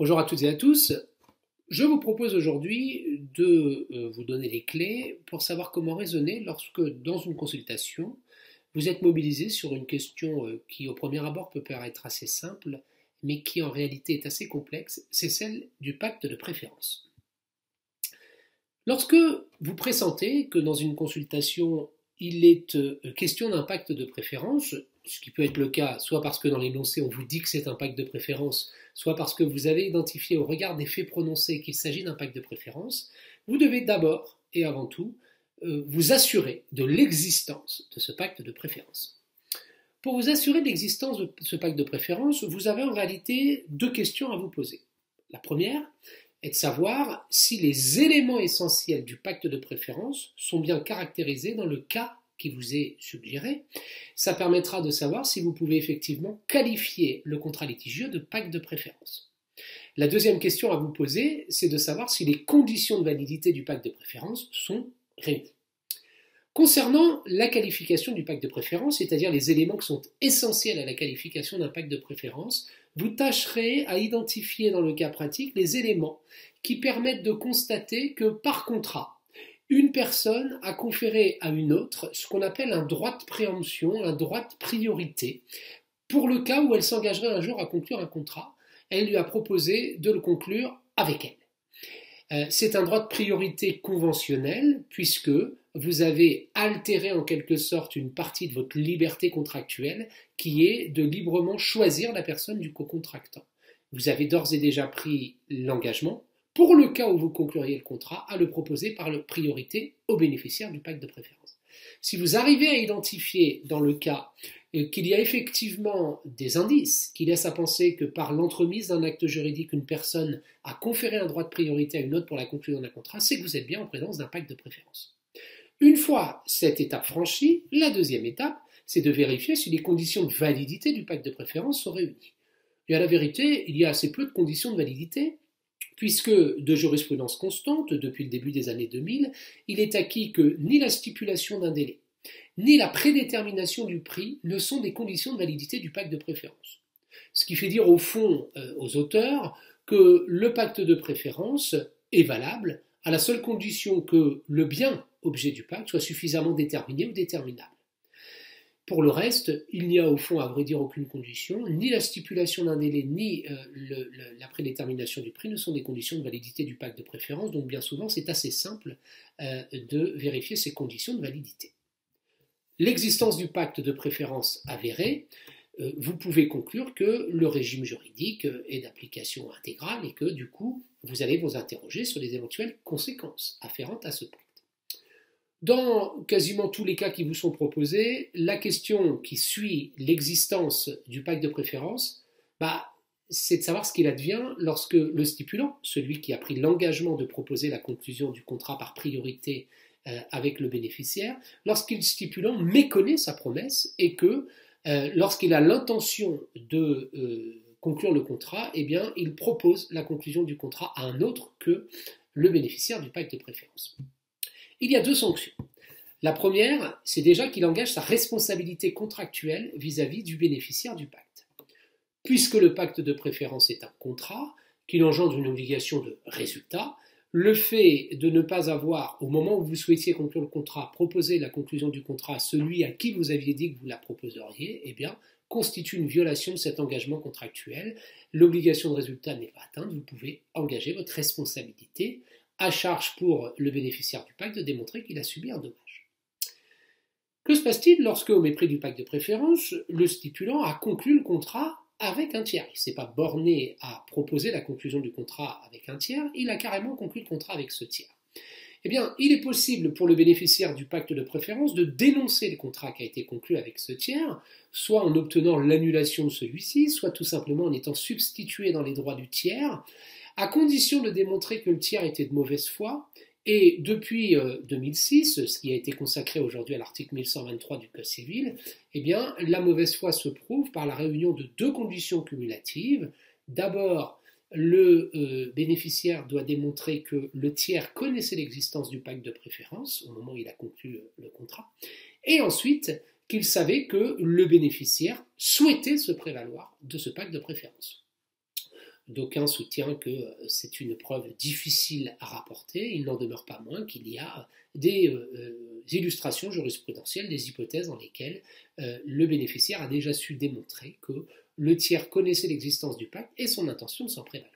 Bonjour à toutes et à tous. Je vous propose aujourd'hui de vous donner les clés pour savoir comment raisonner lorsque, dans une consultation, vous êtes mobilisé sur une question qui, au premier abord, peut paraître assez simple, mais qui en réalité est assez complexe, c'est celle du pacte de préférence. Lorsque vous pressentez que dans une consultation, il est question d'un pacte de préférence, ce qui peut être le cas soit parce que dans l'énoncé on vous dit que c'est un pacte de préférence, soit parce que vous avez identifié au regard des faits prononcés qu'il s'agit d'un pacte de préférence, vous devez d'abord et avant tout vous assurer de l'existence de ce pacte de préférence. Pour vous assurer de l'existence de ce pacte de préférence, vous avez en réalité deux questions à vous poser. La première est de savoir si les éléments essentiels du pacte de préférence sont bien caractérisés dans le cas qui vous est suggéré. Ça permettra de savoir si vous pouvez effectivement qualifier le contrat litigieux de pacte de préférence. La deuxième question à vous poser, c'est de savoir si les conditions de validité du pacte de préférence sont réunies. Concernant la qualification du pacte de préférence, c'est-à-dire les éléments qui sont essentiels à la qualification d'un pacte de préférence, vous tâcherez à identifier dans le cas pratique les éléments qui permettent de constater que par contrat, une personne a conféré à une autre ce qu'on appelle un droit de préemption, un droit de priorité. Pour le cas où elle s'engagerait un jour à conclure un contrat, elle lui a proposé de le conclure avec elle. C'est un droit de priorité conventionnel puisque vous avez altéré en quelque sorte une partie de votre liberté contractuelle qui est de librement choisir la personne du co-contractant. Vous avez d'ores et déjà pris l'engagement, pour le cas où vous concluriez le contrat, à le proposer par priorité aux bénéficiaires du pacte de préférence. Si vous arrivez à identifier dans le cas qu'il y a effectivement des indices qui laissent à penser que par l'entremise d'un acte juridique, une personne a conféré un droit de priorité à une autre pour la conclusion d'un contrat, c'est que vous êtes bien en présence d'un pacte de préférence. Une fois cette étape franchie, la deuxième étape, c'est de vérifier si les conditions de validité du pacte de préférence sont réunies. Et à la vérité, il y a assez peu de conditions de validité, puisque de jurisprudence constante, depuis le début des années 2000, il est acquis que ni la stipulation d'un délai, ni la prédétermination du prix ne sont des conditions de validité du pacte de préférence. Ce qui fait dire au fond aux auteurs que le pacte de préférence est valable à la seule condition que le bien objet du pacte soit suffisamment déterminé ou déterminable. Pour le reste, il n'y a au fond à vrai dire aucune condition, ni la stipulation d'un délai, ni la prédétermination du prix ne sont des conditions de validité du pacte de préférence, donc bien souvent c'est assez simple de vérifier ces conditions de validité. L'existence du pacte de préférence avérée, vous pouvez conclure que le régime juridique est d'application intégrale et que du coup, vous allez vous interroger sur les éventuelles conséquences afférentes à ce pacte. Dans quasiment tous les cas qui vous sont proposés, la question qui suit l'existence du pacte de préférence, c'est de savoir ce qu'il advient lorsque le stipulant, celui qui a pris l'engagement de proposer la conclusion du contrat par priorité avec le bénéficiaire, lorsqu'il stipulant méconnaît sa promesse et que lorsqu'il a l'intention de conclure le contrat, eh bien, il propose la conclusion du contrat à un autre que le bénéficiaire du pacte de préférence. Il y a deux sanctions. La première, c'est déjà qu'il engage sa responsabilité contractuelle vis-à-vis du bénéficiaire du pacte. Puisque le pacte de préférence est un contrat, qu'il engendre une obligation de résultat, le fait de ne pas avoir, au moment où vous souhaitiez conclure le contrat, proposé la conclusion du contrat à celui à qui vous aviez dit que vous la proposeriez, eh bien, constitue une violation de cet engagement contractuel. L'obligation de résultat n'est pas atteinte, vous pouvez engager votre responsabilité, à charge pour le bénéficiaire du pacte de démontrer qu'il a subi un dommage. Que se passe-t-il lorsque, au mépris du pacte de préférence, le stipulant a conclu le contrat avec un tiers? Il ne s'est pas borné à proposer la conclusion du contrat avec un tiers, il a carrément conclu le contrat avec ce tiers. Eh bien, il est possible pour le bénéficiaire du pacte de préférence de dénoncer le contrat qui a été conclu avec ce tiers, soit en obtenant l'annulation de celui-ci, soit tout simplement en étant substitué dans les droits du tiers, à condition de démontrer que le tiers était de mauvaise foi. Et depuis 2006, ce qui a été consacré aujourd'hui à l'article 1123 du Code civil, eh bien, la mauvaise foi se prouve par la réunion de deux conditions cumulatives. D'abord, le bénéficiaire doit démontrer que le tiers connaissait l'existence du pacte de préférence au moment où il a conclu le contrat, et ensuite qu'il savait que le bénéficiaire souhaitait se prévaloir de ce pacte de préférence. d'aucuns soutiennent que c'est une preuve difficile à rapporter. Il n'en demeure pas moins qu'il y a des illustrations jurisprudentielles, des hypothèses dans lesquelles le bénéficiaire a déjà su démontrer que le tiers connaissait l'existence du pacte et son intention de s'en prévaloir.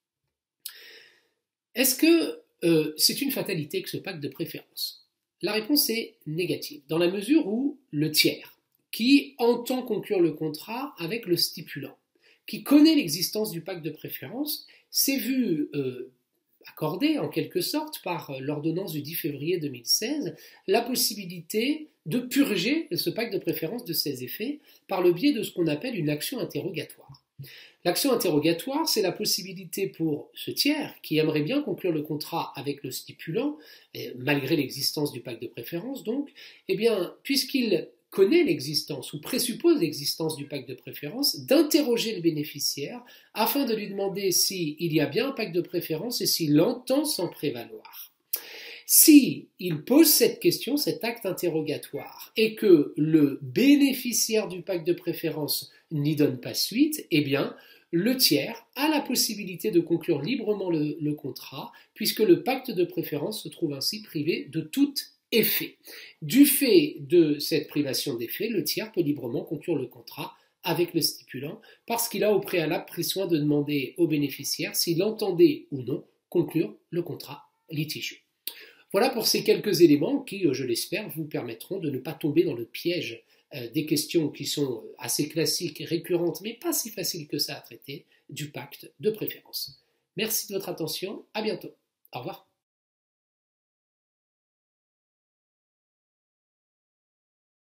Est-ce que c'est une fatalité que ce pacte de préférence? La réponse est négative, dans la mesure où le tiers, qui entend conclure le contrat avec le stipulant, qui connaît l'existence du pacte de préférence, s'est vu accorder en quelque sorte par l'ordonnance du 10 février 2016 la possibilité de purger ce pacte de préférence de ses effets par le biais de ce qu'on appelle une action interrogatoire. L'action interrogatoire, c'est la possibilité pour ce tiers qui aimerait bien conclure le contrat avec le stipulant, malgré l'existence du pacte de préférence donc, eh bien, puisqu'il connaît l'existence ou présuppose l'existence du pacte de préférence, d'interroger le bénéficiaire afin de lui demander s'il y a bien un pacte de préférence et s'il entend s'en prévaloir. Si il pose cette question, cet acte interrogatoire, et que le bénéficiaire du pacte de préférence n'y donne pas suite, eh bien, le tiers a la possibilité de conclure librement le contrat, puisque le pacte de préférence se trouve ainsi privé de tout effet. Du fait de cette privation d'effet, le tiers peut librement conclure le contrat avec le stipulant, parce qu'il a au préalable pris soin de demander au bénéficiaire s'il entendait ou non conclure le contrat litigieux. Voilà pour ces quelques éléments qui, je l'espère, vous permettront de ne pas tomber dans le piège des questions qui sont assez classiques, récurrentes, mais pas si faciles que ça à traiter, du pacte de préférence. Merci de votre attention, à bientôt. Au revoir.